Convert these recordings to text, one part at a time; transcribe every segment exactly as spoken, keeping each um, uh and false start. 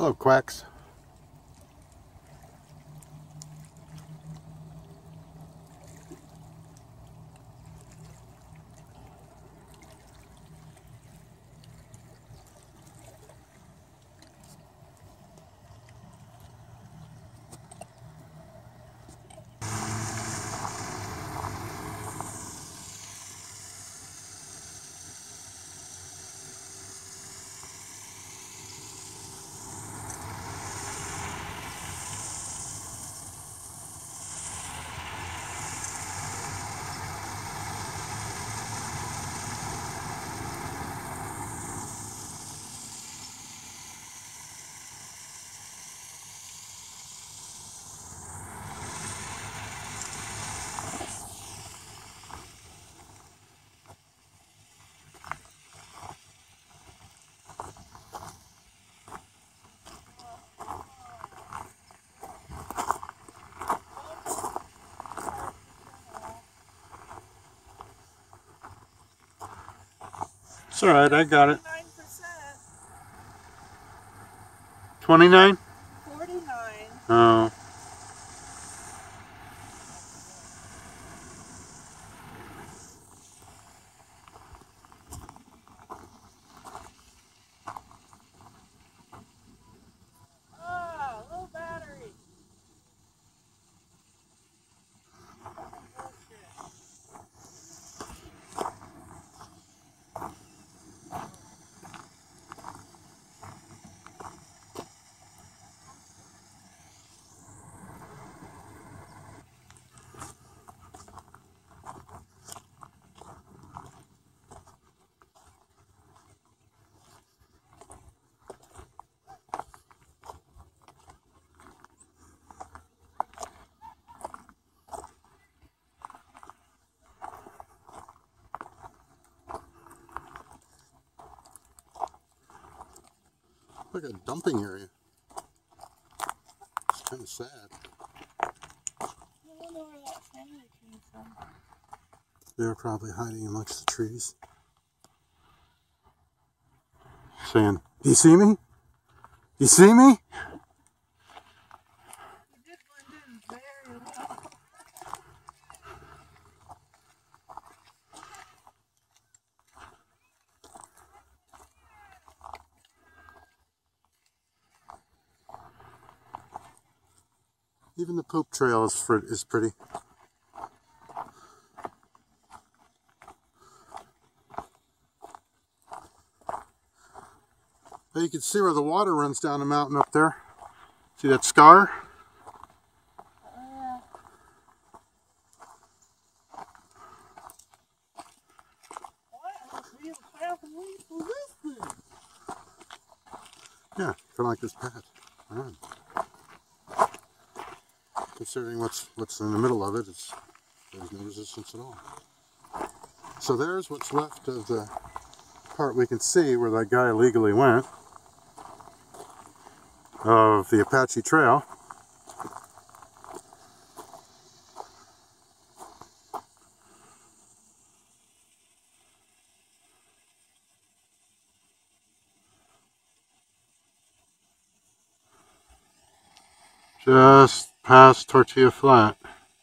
Hello, quacks. It's all right, I got it. twenty-nine? forty-nine. Oh. Ah, low battery. Like a dumping area. It's kind of sad. I wonder where that family came from. They're probably hiding amongst the trees. Saying, "Do you see me? Do you see me?" You did blend in very well. Even the poop trail is, fr is pretty. But you can see where the water runs down the mountain up there. See that scar? Uh, what real path was this thing? Yeah, kind of like this path. Right. Considering what's what's in the middle of it, it's, there's no resistance at all. So there's what's left of the part we can see where that guy illegally went, of the Apache Trail. Just past Tortilla Flat.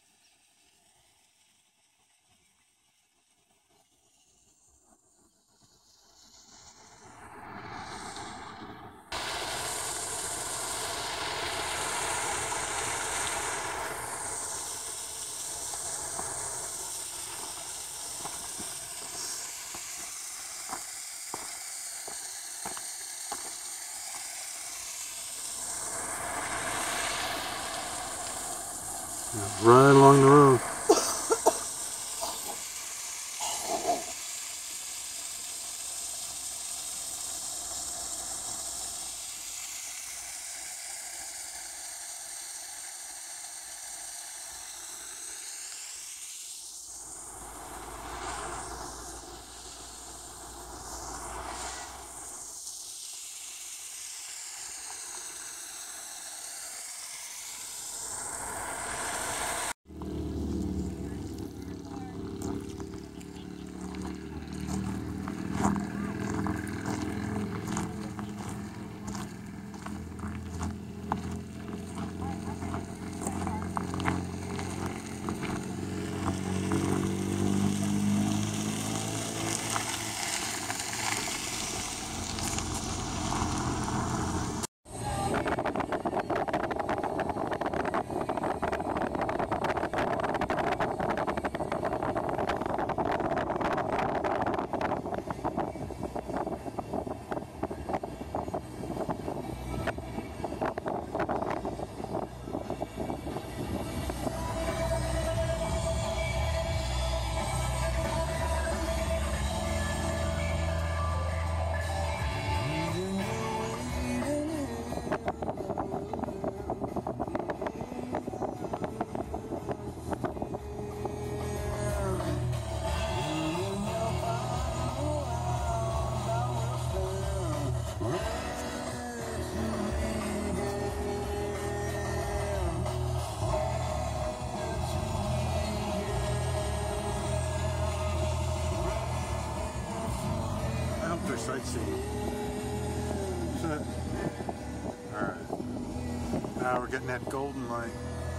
Right along the road. sightseeing. Alright. Now we're getting that golden light.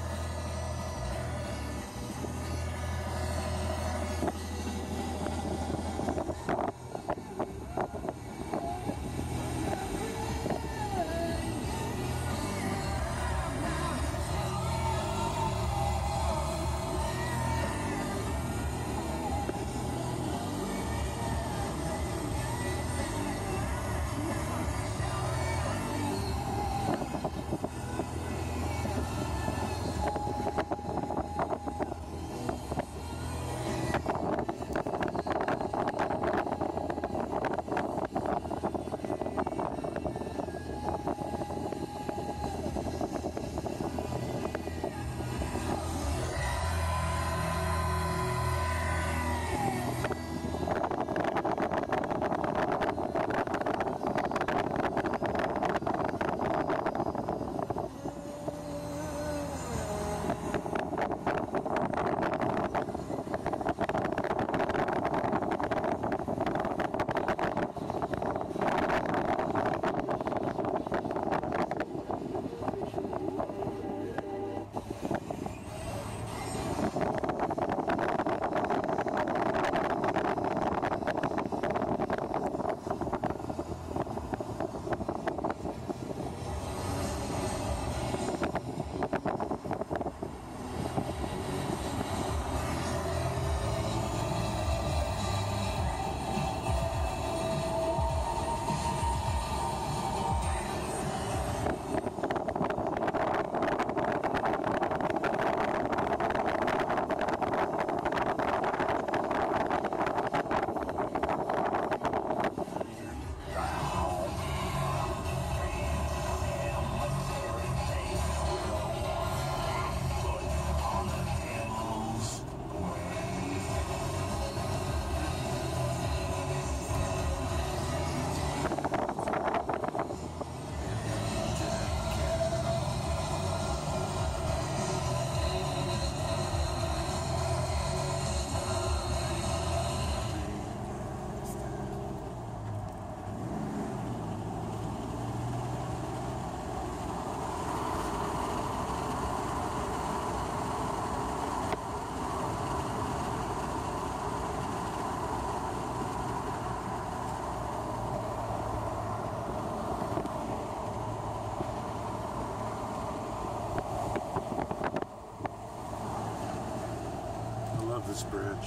This bridge.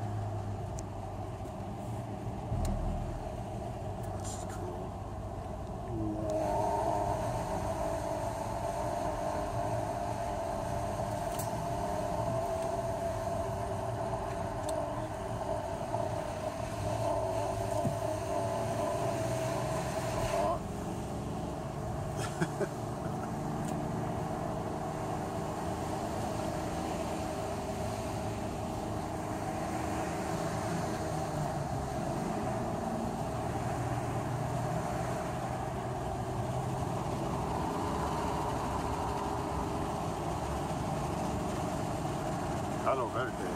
This is cool. Palo Verde.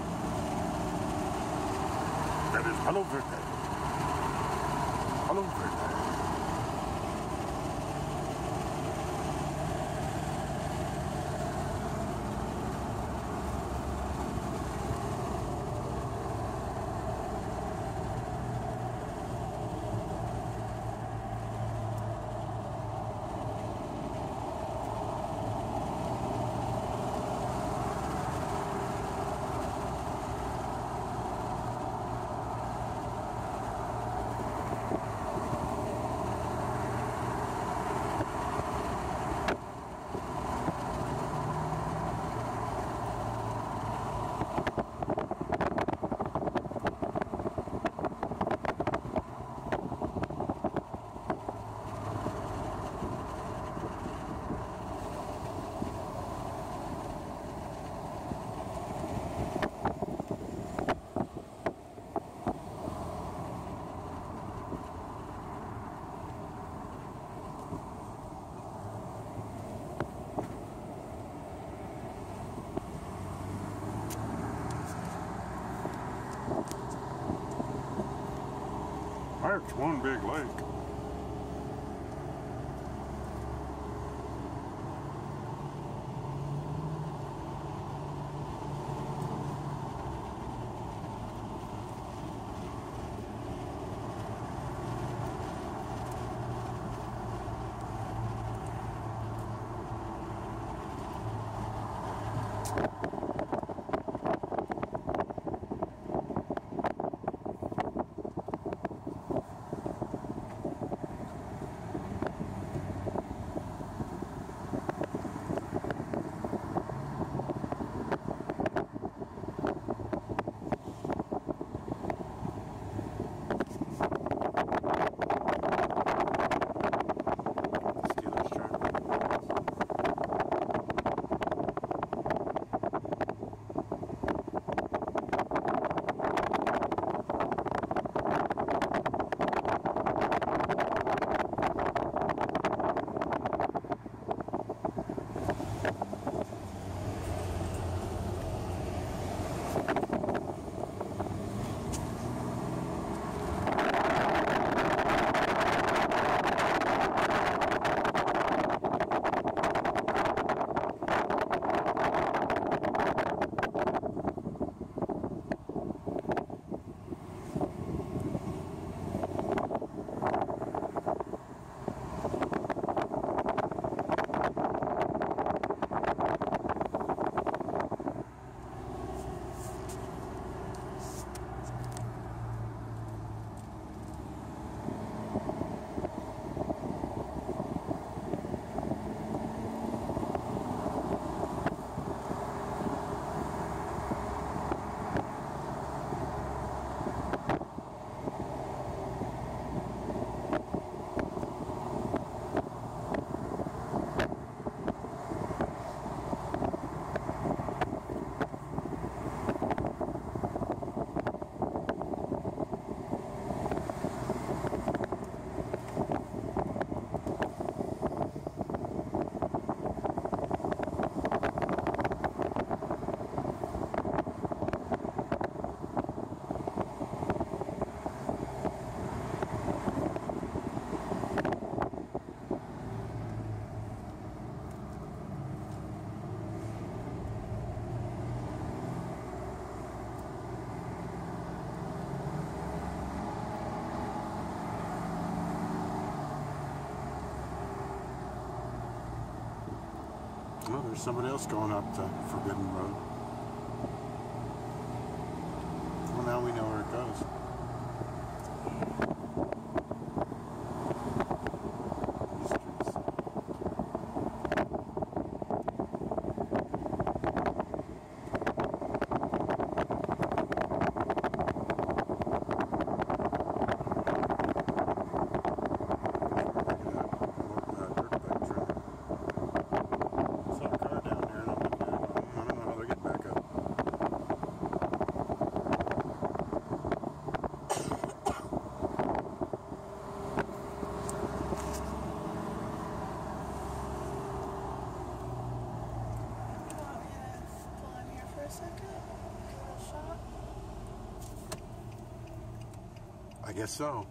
That is Palo Verde. Palo Verde. swear it's one big lake. Oh, there's somebody else going up the Forbidden Road. Well, now we know where it goes. I guess so.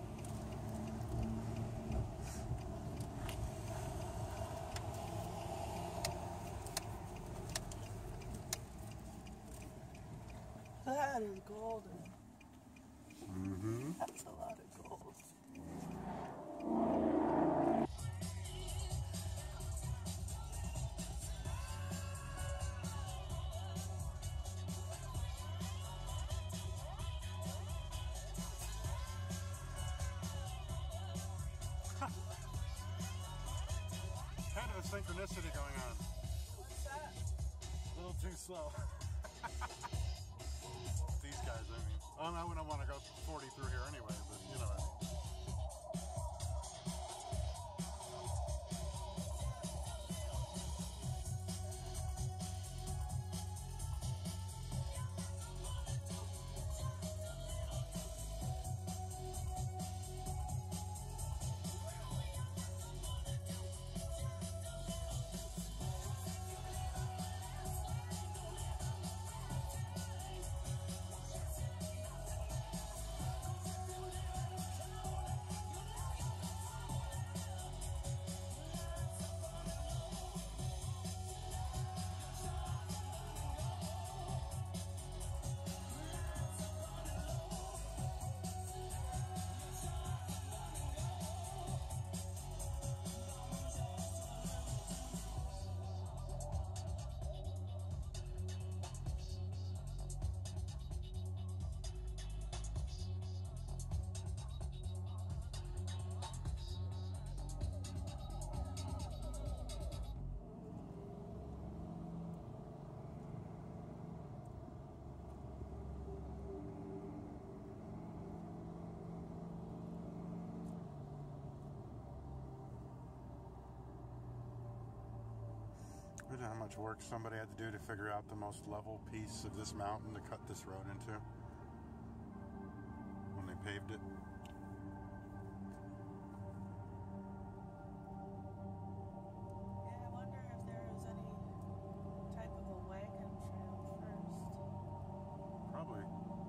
That is golden. Mm-hmm. That's a lot of gold. Kind of a synchronicity going on. What's that? A little too slow. These guys, I mean. Well, I wouldn't want to go forty through here anyway, but you know what I mean. Imagine how much work somebody had to do to figure out the most level piece of this mountain to cut this road into when they paved it. Yeah, I wonder if there was any type of a wagon trail first. Probably.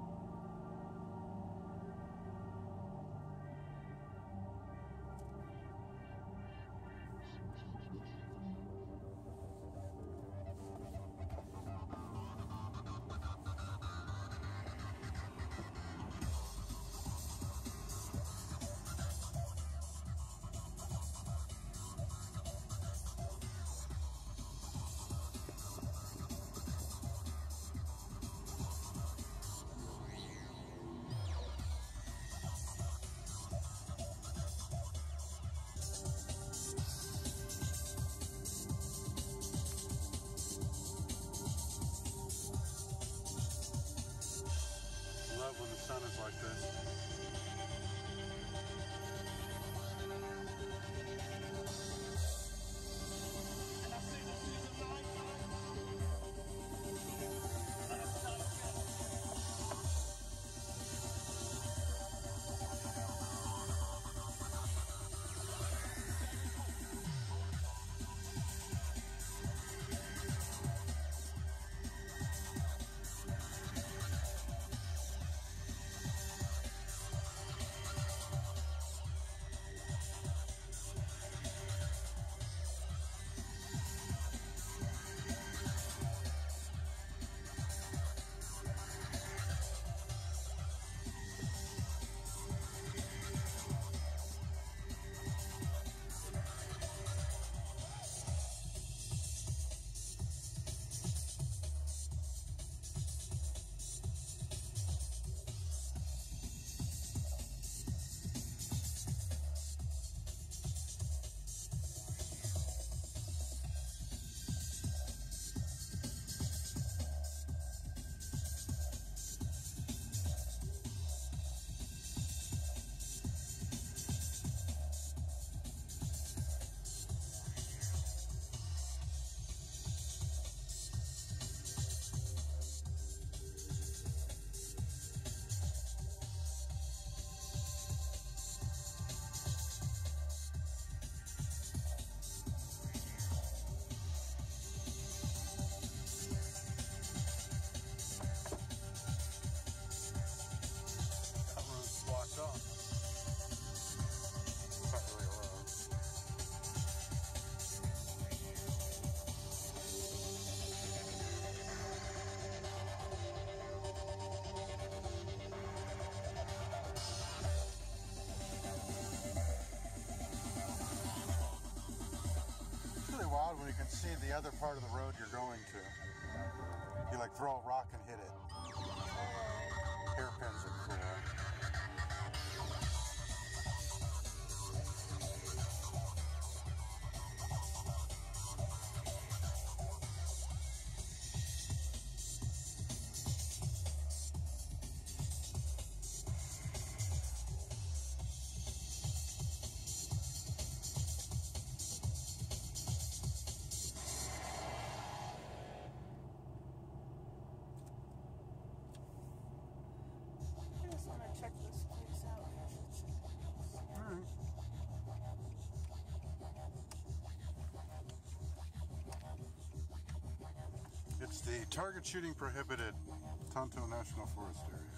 Love when the sun is like this. And I say this is a night Wild when you can see the other part of the road you're going to. You like throw a rock and hit it. Hairpins are cool. Check this place out. Alright. It's the target shooting prohibited Tonto National Forest area.